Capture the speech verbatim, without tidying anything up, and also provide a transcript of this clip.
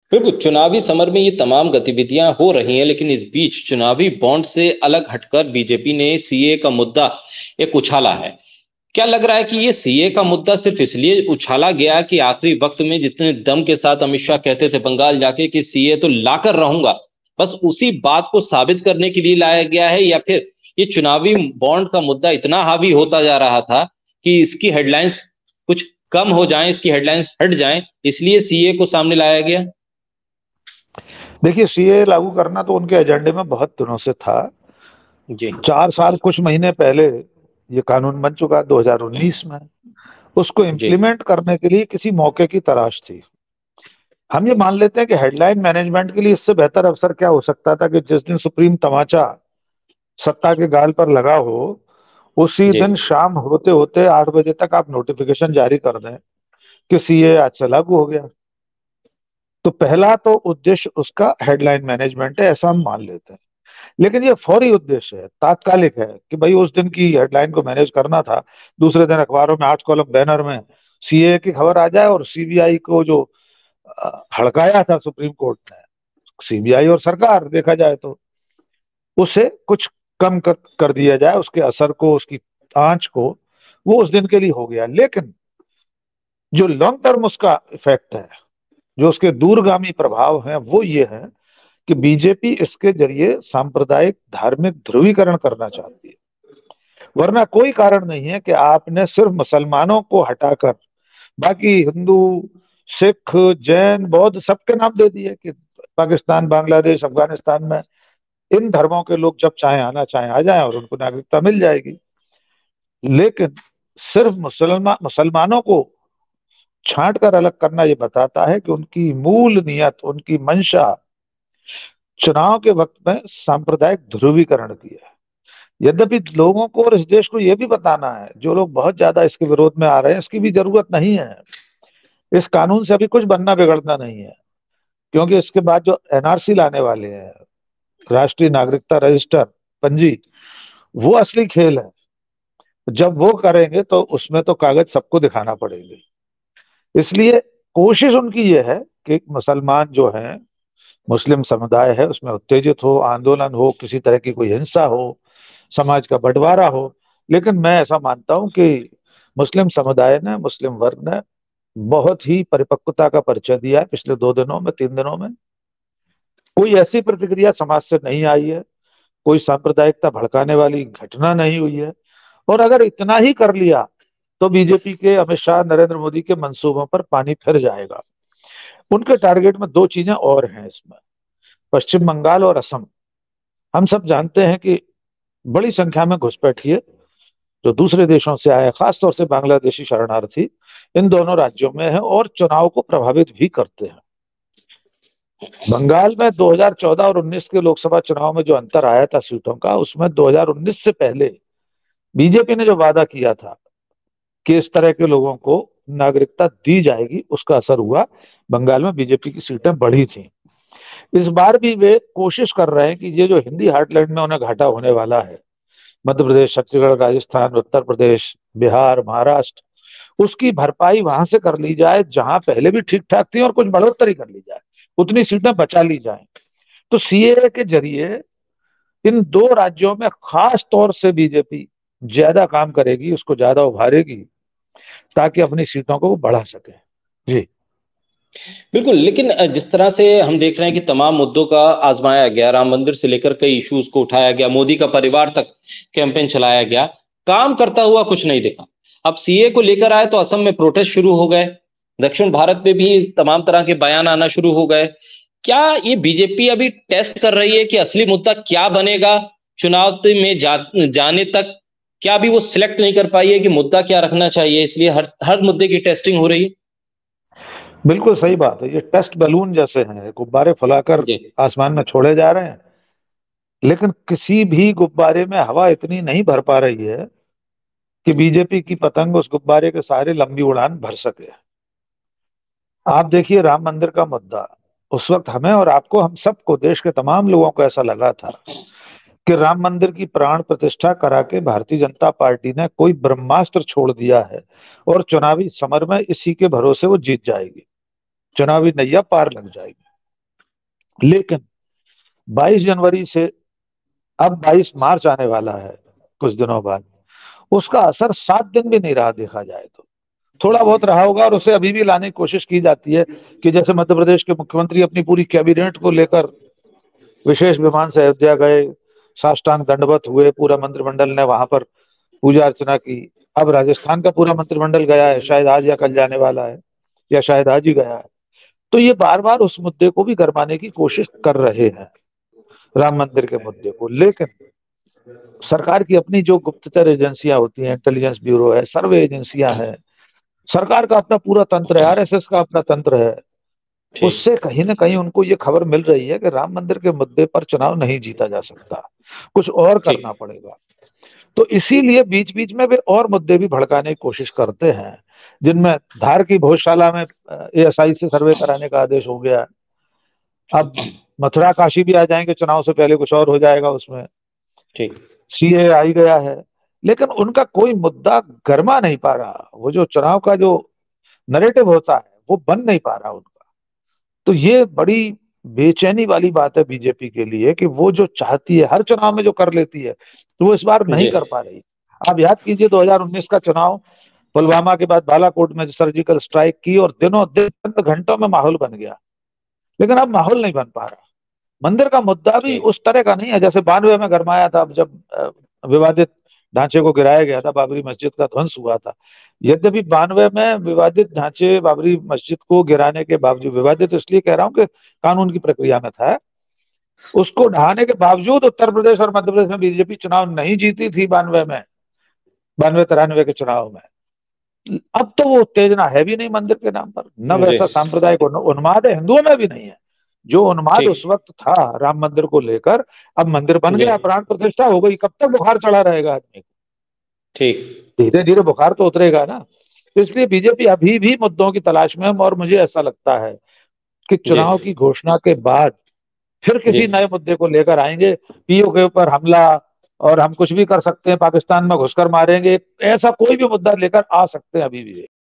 बिल्कुल, चुनावी समर में ये तमाम गतिविधियां हो रही हैं, लेकिन इस बीच चुनावी बॉन्ड से अलग हटकर बीजेपी ने सीए का मुद्दा एक उछाला है। क्या लग रहा है कि ये सीए का मुद्दा सिर्फ इसलिए उछाला गया कि आखिरी वक्त में जितने दम के साथ अमित शाह कहते थे बंगाल जाके कि सीए तो लाकर रहूंगा, बस उसी बात को साबित करने के लिए लाया गया है, या फिर ये चुनावी बॉन्ड का मुद्दा इतना हावी होता जा रहा था कि इसकी हेडलाइंस कुछ कम हो जाएं, इसकी हेडलाइंस हट जाएं, इसलिए सीए को सामने लाया गया? देखिए, सीए लागू करना तो उनके एजेंडे में बहुत दिनों से था। जी। चार साल कुछ महीने पहले ये कानून बन चुका दो हज़ार उन्नीस में। उसको जी। इम्प्लीमेंट करने के लिए किसी मौके की तलाश थी। हम ये मान लेते हैं कि हेडलाइन मैनेजमेंट के लिए इससे बेहतर अवसर क्या हो सकता था कि जिस दिन सुप्रीम तमाचा सत्ता के गाल पर लगा हो, उसी जी। दिन शाम होते होते आठ बजे तक आप नोटिफिकेशन जारी कर दें कि सीए आज से लागू हो गया। तो पहला तो उद्देश्य उसका हेडलाइन मैनेजमेंट है, ऐसा हम मान लेते हैं। लेकिन ये फौरी उद्देश्य है, तात्कालिक है कि भाई उस दिन की हेडलाइन को मैनेज करना था। दूसरे दिन अखबारों में आठ कॉलम बैनर में सीए की खबर आ जाए और सीबीआई को जो अ, हड़काया था सुप्रीम कोर्ट ने, सीबीआई और सरकार देखा जाए तो उसे कुछ कम कर, कर दिया जाए, उसके असर को, उसकी आंच को। वो उस दिन के लिए हो गया। लेकिन जो लॉन्ग टर्म उसका इफेक्ट है, जो उसके दूरगामी प्रभाव हैं, वो ये है कि बीजेपी इसके जरिए सांप्रदायिक धार्मिक ध्रुवीकरण करना चाहती है। वरना कोई कारण नहीं है कि आपने सिर्फ मुसलमानों को हटाकर बाकी हिंदू, सिख, जैन, बौद्ध सबके नाम दे दिए कि पाकिस्तान, बांग्लादेश, अफगानिस्तान में इन धर्मों के लोग जब चाहे आना चाहे आ जाएं और उनको नागरिकता मिल जाएगी। लेकिन सिर्फ मुसलमान मुसलमानों को छांट कर अलग करना ये बताता है कि उनकी मूल नियत, उनकी मंशा चुनाव के वक्त में सांप्रदायिक ध्रुवीकरण की है। यद्यपि लोगों को और इस देश को यह भी बताना है, जो लोग बहुत ज्यादा इसके विरोध में आ रहे हैं, इसकी भी जरूरत नहीं है। इस कानून से अभी कुछ बनना बिगड़ना नहीं है, क्योंकि इसके बाद जो एनआरसी लाने वाले हैं, राष्ट्रीय नागरिकता रजिस्टर, पंजी, वो असली खेल है। जब वो करेंगे तो उसमें तो कागज सबको दिखाना पड़ेंगे। इसलिए कोशिश उनकी ये है कि मुसलमान जो हैं, मुस्लिम समुदाय है, उसमें उत्तेजित हो, आंदोलन हो, किसी तरह की कोई हिंसा हो, समाज का बंटवारा हो। लेकिन मैं ऐसा मानता हूं कि मुस्लिम समुदाय ने, मुस्लिम वर्ग ने बहुत ही परिपक्वता का परिचय दिया है पिछले दो दिनों में, तीन दिनों में। कोई ऐसी प्रतिक्रिया समाज से नहीं आई है, कोई सांप्रदायिकता भड़काने वाली घटना नहीं हुई है। और अगर इतना ही कर लिया तो बीजेपी के, अमित शाह, नरेंद्र मोदी के मंसूबों पर पानी फिर जाएगा। उनके टारगेट में दो चीजें और हैं इसमें, पश्चिम बंगाल और असम। हम सब जानते हैं कि बड़ी संख्या में घुसपैठिए जो दूसरे देशों से आए, खासतौर से बांग्लादेशी शरणार्थी, इन दोनों राज्यों में है और चुनाव को प्रभावित भी करते हैं। बंगाल में दो हज़ार चौदह और उन्नीस के लोकसभा चुनाव में जो अंतर आया था सीटों का, उसमें दो हज़ार उन्नीस से पहले बीजेपी ने जो वादा किया था कि इस तरह के लोगों को नागरिकता दी जाएगी, उसका असर हुआ। बंगाल में बीजेपी की सीटें बढ़ी थी। इस बार भी वे कोशिश कर रहे हैं कि ये जो हिंदी हार्टलैंड में उन्हें घाटा होने वाला है, मध्य प्रदेश, छत्तीसगढ़, राजस्थान, उत्तर प्रदेश, बिहार, महाराष्ट्र, उसकी भरपाई वहां से कर ली जाए जहां पहले भी ठीक ठाक थी, और कुछ बढ़ोतरी कर ली जाए, उतनी सीटें बचा ली जाए। तो सीए के जरिए इन दो राज्यों में खास तौर से बीजेपी ज्यादा काम करेगी, उसको ज्यादा उभारेगी, ताकि अपनी सीटों को वो बढ़ा सके। जी। बिल्कुल, लेकिन अ, जिस तरह से हम देख रहे हैं कि तमाम मुद्दों का आजमाया गया, राम मंदिर से लेकर कई इश्यूज को उठाया गया, मोदी का परिवार तक कैंपेन चलाया गया, काम करता हुआ कुछ नहीं दिखा। अब सीए को लेकर आए तो असम में प्रोटेस्ट शुरू हो गए, दक्षिण भारत में भी तमाम तरह के बयान आना शुरू हो गए। क्या ये बीजेपी अभी टेस्ट कर रही है कि असली मुद्दा क्या बनेगा चुनाव में जा, जाने तक? क्या अभी वो सिलेक्ट नहीं कर पाई है कि मुद्दा क्या रखना चाहिए, इसलिए हर हर मुद्दे की टेस्टिंग हो रही है? बिल्कुल सही बात है। ये टेस्ट बैलून जैसे हैं, गुब्बारे फुलाकर जी। आसमान में छोड़े जा रहे हैं, लेकिन किसी भी गुब्बारे में हवा इतनी नहीं भर पा रही है कि बीजेपी की पतंग उस गुब्बारे के सहारे लंबी उड़ान भर सके। आप देखिए, राम मंदिर का मुद्दा, उस वक्त हमें और आपको, हम सबको, देश के तमाम लोगों को ऐसा लगा था कि राम मंदिर की प्राण प्रतिष्ठा करा के भारतीय जनता पार्टी ने कोई ब्रह्मास्त्र छोड़ दिया है और चुनावी समर में इसी के भरोसे वो जीत जाएगी, चुनावी नैया पार लग जाएगी। लेकिन बाईस जनवरी से अब बाईस मार्च आने वाला है कुछ दिनों बाद, उसका असर सात दिन भी नहीं रहा देखा जाए तो। थोड़ा बहुत रहा होगा और उसे अभी भी लाने की कोशिश की जाती है कि जैसे मध्य प्रदेश के मुख्यमंत्री अपनी पूरी कैबिनेट को लेकर विशेष विमान से अयोध्या गए, साष्टांग दंडवत हुए, पूरा मंत्रिमंडल ने वहां पर पूजा अर्चना की। अब राजस्थान का पूरा मंत्रिमंडल गया है, शायद आज या कल जाने वाला है, या शायद आज ही गया है। तो ये बार बार उस मुद्दे को भी गरमाने की कोशिश कर रहे हैं, राम मंदिर के मुद्दे को। लेकिन सरकार की अपनी जो गुप्तचर एजेंसियां होती हैं, इंटेलिजेंस ब्यूरो है, सर्वे एजेंसियां हैं, सरकार का अपना पूरा तंत्र है, आरएसएस का अपना तंत्र है, ठीक। उससे कहीं ना कहीं उनको ये खबर मिल रही है कि राम मंदिर के मुद्दे पर चुनाव नहीं जीता जा सकता, कुछ और ठीक। करना पड़ेगा। तो इसीलिए बीच बीच में वे और मुद्दे भी भड़काने की कोशिश करते हैं, जिनमें धार की भोजशाला में एएसआई से सर्वे कराने का आदेश हो गया। अब मथुरा काशी भी आ जाएंगे, चुनाव से पहले कुछ और हो जाएगा उसमें। ठीक। सीए आ ही गया है, लेकिन उनका कोई मुद्दा गर्मा नहीं पा रहा। वो जो चुनाव का जो नरेटिव होता है वो बन नहीं पा रहा उनका। तो ये बड़ी बेचैनी वाली बात है बीजेपी के लिए कि वो जो चाहती है हर चुनाव में जो कर लेती है, तो वो इस बार नहीं जी। कर पा रही। आप याद कीजिए दो हज़ार उन्नीस का चुनाव, पुलवामा के बाद बालाकोट में सर्जिकल स्ट्राइक की और दिनों दिन चंद घंटों में माहौल बन गया, लेकिन अब माहौल नहीं बन पा रहा। मंदिर का मुद्दा भी ठीक। उस तरह का नहीं है जैसे बानवे में गरमाया था, जब अ, विवादित ढांचे को गिराया गया था, बाबरी मस्जिद का ध्वंस हुआ था। यद्यपि बानवे में विवादित ढांचे बाबरी मस्जिद को गिराने के बावजूद, विवादित इसलिए कह रहा हूं कि कानून की प्रक्रिया में था, उसको ढहाने के बावजूद उत्तर प्रदेश और मध्य प्रदेश में बीजेपी चुनाव नहीं जीती थी बानवे में, बानवे तिरानवे के चुनाव में। अब तो वो उत्तेजना है भी नहीं मंदिर के नाम पर, न जी। वैसा सांप्रदायिक उन्माद है, हिंदुओं में भी नहीं है जो उन्माद ठीक। उस वक्त था राम मंदिर को लेकर। अब मंदिर बन जी। गया, प्राण प्रतिष्ठा हो गई, कब तक बुखार चढ़ा रहेगा आदमी को? ठीक। धीरे धीरे बुखार तो उतरेगा ना। तो इसलिए बीजेपी अभी भी मुद्दों की तलाश में है, और मुझे ऐसा लगता है कि जी। चुनाव की घोषणा के बाद फिर जी। किसी नए मुद्दे को लेकर आएंगे। पीओ के ऊपर हमला, और हम कुछ भी कर सकते हैं, पाकिस्तान में घुसकर मारेंगे, ऐसा कोई भी मुद्दा लेकर आ सकते हैं अभी भी।